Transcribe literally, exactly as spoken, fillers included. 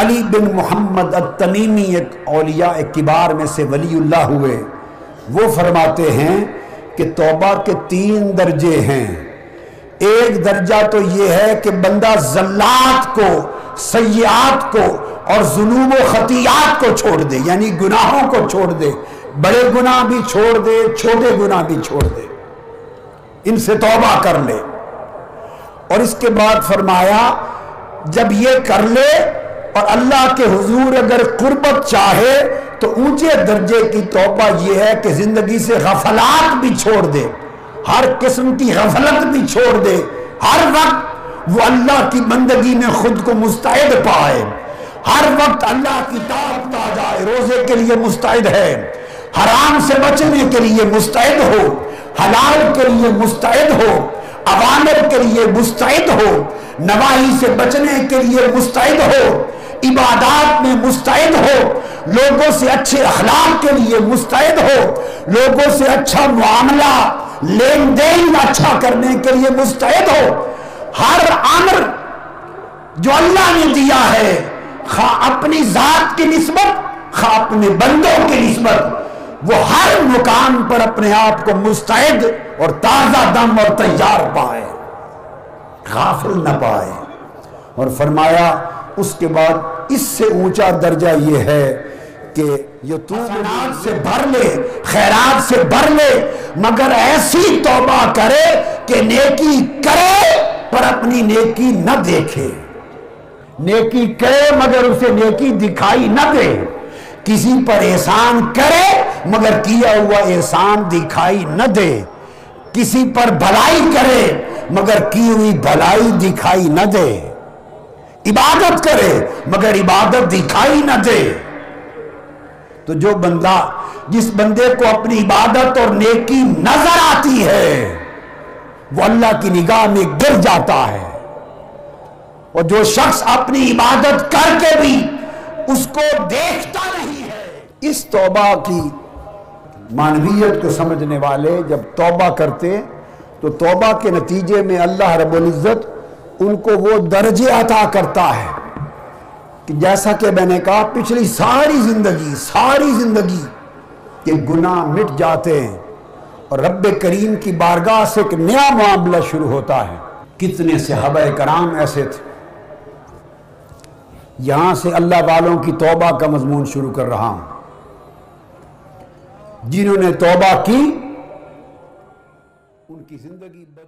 علی بن محمد التمیمی ایک اولیاء کبار میں سے ولی اللہ ہوئے، وہ فرماتے ہیں کہ توبہ کے تین درجے ہیں۔ ایک درجہ تو یہ ہے کہ بندہ زلات کو، سیئات کو اور ذنوب و خطیات کو چھوڑ دے، یعنی گناہوں کو چھوڑ دے، بڑے گناہ بھی چھوڑ دے، چھوٹے گناہ بھی چھوڑ دے، ان سے توبہ کر لے۔ اور اس کے بعد فرمایا جب یہ کر لے اور اللہ کے حضور اگر قربت چاہے تو اونچے درجے کی توبہ یہ ہے کہ زندگی سے غفلات بھی چھوڑ دے، ہر قسم کی غفلت بھی چھوڑ دے، ہر وقت وہ اللہ کی بندگی میں خود کو مستعد پائے، ہر وقت اللہ کی طاعت پا جائے، روزے کے لیے مستعد ہے، حرام سے بچنے کے لیے مستعد ہو، حلال کے لیے مستعد ہو، اوامر کے لیے مستعد ہو، نواہی سے بچنے کے لیے مستعد ہو، عبادات میں مستعد ہو، لوگوں سے اچھے اخلاق کے لیے مستعد ہو، لوگوں سے اچھا معاملہ لین دین اچھا کرنے کے لیے مستعد ہو، ہر امر جو اللہ نے دیا ہے خواہ اپنی ذات کی نسبت خواہ اپنے بندوں کی نسبت، وہ ہر مقام پر اپنے آپ کو مستعد اور تازہ دم اور تیار پائے، غافل نہ پائے۔ اور فرمایا اس کے بعد اس سے اونچا درجہ یہ ہے کہ یہ حسنات سے بھر لے، خیرات سے بھر لے، مگر ایسی توبہ کرے کہ نیکی کرے پر اپنی نیکی نہ دیکھے، نیکی کرے مگر اسے نیکی دکھائی نہ دے، کسی پر احسان کرے مگر کیا ہوا احسان دکھائی نہ دے، کسی پر بھلائی کرے مگر کی ہوئی بھلائی دکھائی نہ دے، عبادت کرے مگر عبادت دکھائی نہ دے۔ تو جو بندہ، جس بندے کو اپنی عبادت اور نیکی نظر آتی ہے وہ اللہ کی نگاہ میں گر جاتا ہے، اور جو شخص اپنی عبادت کر کے بھی اس کو دیکھتا نہیں ہے۔ اس توبہ کی معنویت کو سمجھنے والے جب توبہ کرتے تو توبہ کے نتیجے میں اللہ رب العزت ان کو وہ درجے عطا کرتا ہے کہ جیسا کہ میں نے کہا پچھلی ساری زندگی ساری زندگی کے گناہ مٹ جاتے ہیں اور رب کریم کی بارگاہ سے ایک نیا معاملہ شروع ہوتا ہے۔ کتنے صحابہ کرام ایسے تھے، یہاں سے اللہ والوں کی توبہ کا مضمون شروع کر رہا ہوں، جنہوں نے توبہ کی ان کی زندگی